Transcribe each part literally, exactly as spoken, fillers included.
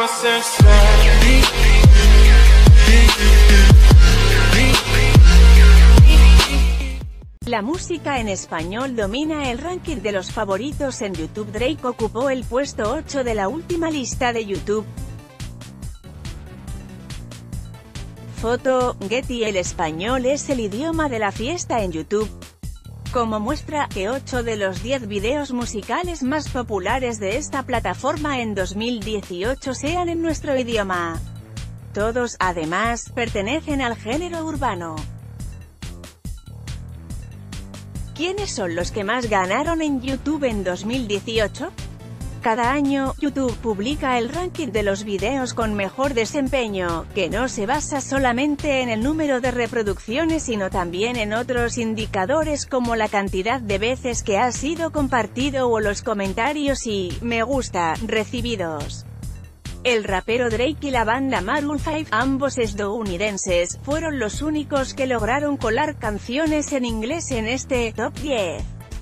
La música en español domina el ranking de los favoritos en YouTube. Drake ocupó el puesto ocho de la última lista de YouTube. Foto, Getty. El español es el idioma de la fiesta en YouTube. Como muestra que ocho de los diez videos musicales más populares de esta plataforma en dos mil dieciocho sean en nuestro idioma. Todos, además, pertenecen al género urbano. ¿Quiénes son los que más ganaron en YouTube en dos mil dieciocho? Cada año, YouTube publica el ranking de los videos con mejor desempeño, que no se basa solamente en el número de reproducciones sino también en otros indicadores como la cantidad de veces que ha sido compartido o los comentarios y me gusta recibidos. El rapero Drake y la banda Maroon cinco, ambos estadounidenses, fueron los únicos que lograron colar canciones en inglés en este top diez.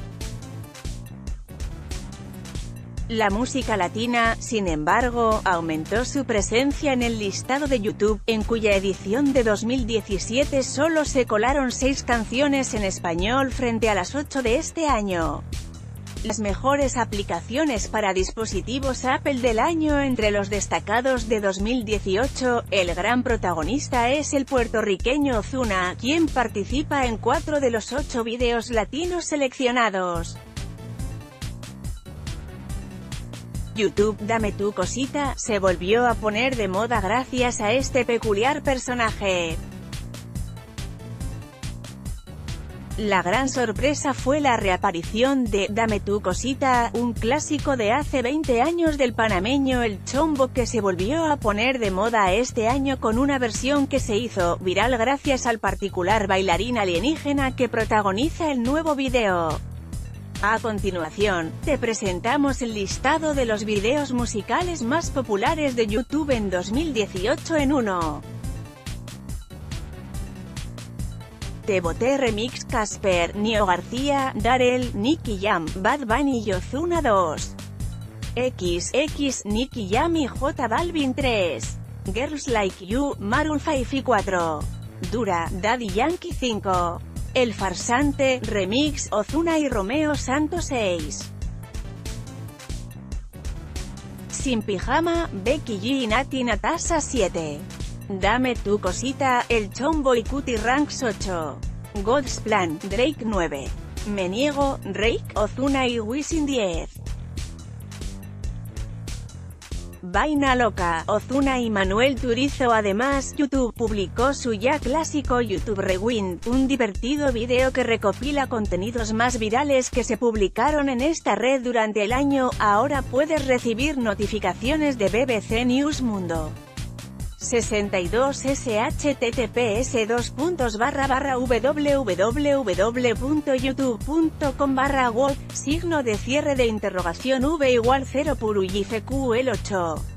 La música latina, sin embargo, aumentó su presencia en el listado de YouTube, en cuya edición de dos mil diecisiete solo se colaron seis canciones en español frente a las ocho de este año. Las mejores aplicaciones para dispositivos Apple del año. Entre los destacados de dos mil dieciocho, el gran protagonista es el puertorriqueño Ozuna, quien participa en cuatro de los ocho videos latinos seleccionados. YouTube, Dame tu cosita, se volvió a poner de moda gracias a este peculiar personaje. La gran sorpresa fue la reaparición de Dame tu cosita, un clásico de hace veinte años del panameño El Chombo, que se volvió a poner de moda este año con una versión que se hizo viral gracias al particular bailarín alienígena que protagoniza el nuevo video. A continuación, te presentamos el listado de los videos musicales más populares de YouTube en dos mil dieciocho en uno. Te Boté Remix. Casper, Nio García, Darel, Nicky Jam, Bad Bunny y Ozuna dos. X X, Nicky Jam y J Balvin tres. Girls Like You, Maroon cinco y cuatro. Dura, Daddy Yankee cinco. El Farsante, Remix, Ozuna y Romeo Santos seis. Sin Pijama, Becky G y Nati Natasha siete. Dame tu cosita, El Chombo y Cutie Ranks ocho. God's Plan, Drake nueve. Me Niego, Drake, Ozuna y Wisin diez. Vaina Loca, Ozuna y Manuel Turizo. Además, YouTube publicó su ya clásico YouTube Rewind, un divertido video que recopila contenidos más virales que se publicaron en esta red durante el año. Ahora puedes recibir notificaciones de B B C News Mundo. sesenta y dos S H T T P S dos puntos barra barra www punto youtube punto com barra wolf, signo de cierre de interrogación V igual cero Purulli F Q L ocho.